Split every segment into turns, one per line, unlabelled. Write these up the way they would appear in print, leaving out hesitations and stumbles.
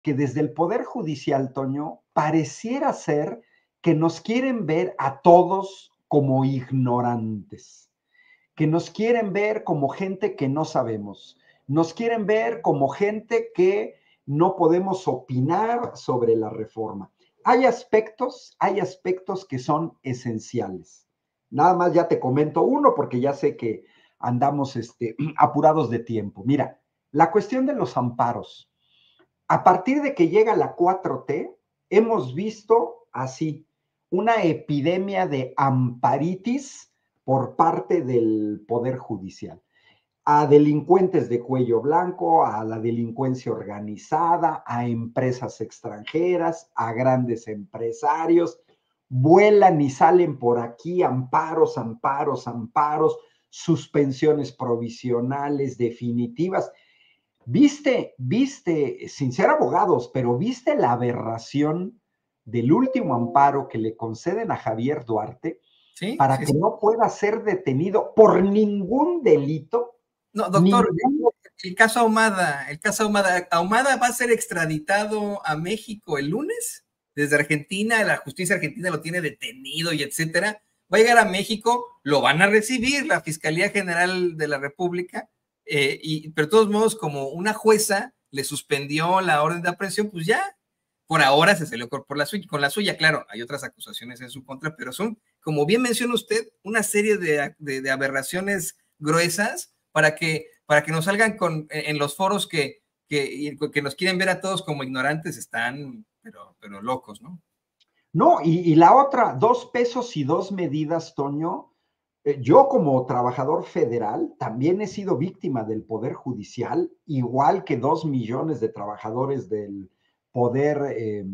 que desde el Poder Judicial, Toño, pareciera ser que nos quieren ver a todos como ignorantes, que nos quieren ver como gente que no sabemos, nos quieren ver como gente que no podemos opinar sobre la reforma. Hay aspectos que son esenciales. Nada más ya te comento uno porque ya sé que andamos apurados de tiempo. Mira, la cuestión de los amparos. A partir de que llega la 4T, hemos visto así una epidemia de amparitis por parte del Poder Judicial. A delincuentes de cuello blanco, a la delincuencia organizada, a empresas extranjeras, a grandes empresarios, vuelan y salen por aquí amparos, amparos, amparos, suspensiones provisionales, definitivas. Viste, sin ser abogados, pero viste la aberración del último amparo que le conceden a Javier Duarte
Sí,
para
sí,
que
sí.
no pueda ser detenido por ningún delito.
No, doctor,
Ningún...
el caso Ahumada, Ahumada va a ser extraditado a México el lunes desde Argentina, la justicia argentina lo tiene detenido y etcétera. Va a llegar a México, lo van a recibir la Fiscalía General de la República, pero de todos modos, como una jueza le suspendió la orden de aprehensión, pues ya, por ahora se salió con la suya, claro, hay otras acusaciones en su contra, pero son, como bien menciona usted, una serie de aberraciones gruesas para que nos salgan en los foros que nos quieren ver a todos como ignorantes, están, pero locos, ¿no?
No, y la otra, 2 pesos y 2 medidas, Toño. Yo como trabajador federal también he sido víctima del Poder Judicial, igual que 2 millones de trabajadores del poder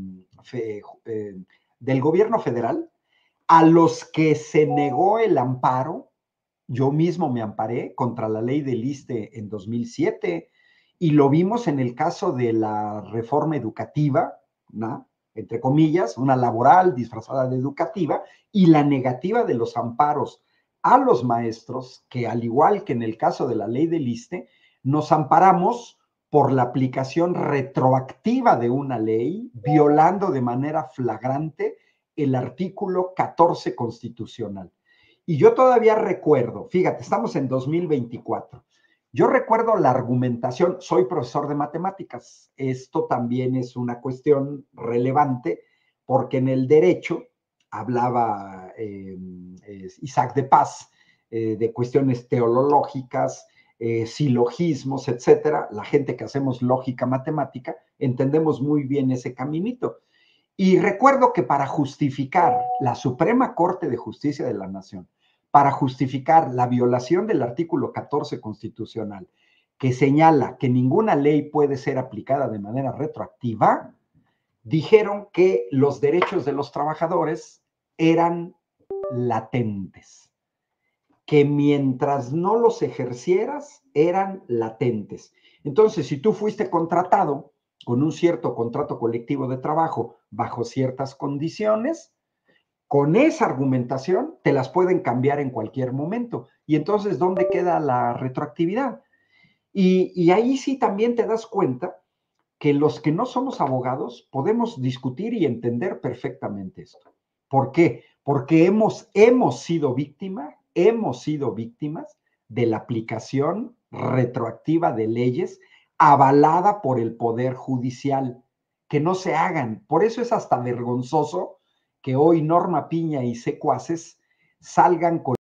del gobierno federal, a los que se negó el amparo. Yo mismo me amparé contra la ley del ISSSTE en 2007 y lo vimos en el caso de la reforma educativa, ¿no? Entre comillas, una laboral disfrazada de educativa, y la negativa de los amparos a los maestros, que al igual que en el caso de la ley del ISSSTE, nos amparamos por la aplicación retroactiva de una ley, violando de manera flagrante el artículo 14 constitucional. Y yo todavía recuerdo, fíjate, estamos en 2024. Yo recuerdo la argumentación, soy profesor de matemáticas, esto también es una cuestión relevante porque en el derecho hablaba Isaac de Paz de cuestiones teológicas, silogismos, etcétera. La gente que hacemos lógica matemática entendemos muy bien ese caminito. Y recuerdo que para justificar la Suprema Corte de Justicia de la Nación, para justificar la violación del artículo 14 constitucional, que señala que ninguna ley puede ser aplicada de manera retroactiva, dijeron que los derechos de los trabajadores eran latentes, que mientras no los ejercieras eran latentes. Entonces, si tú fuiste contratado con un cierto contrato colectivo de trabajo bajo ciertas condiciones, con esa argumentación te las pueden cambiar en cualquier momento. Y entonces, ¿dónde queda la retroactividad? Y ahí sí también te das cuenta que los que no somos abogados podemos discutir y entender perfectamente esto. ¿Por qué? Porque hemos sido víctimas de la aplicación retroactiva de leyes avalada por el Poder Judicial. Que no se hagan. Por eso es hasta vergonzoso que hoy Norma Piña y secuaces salgan con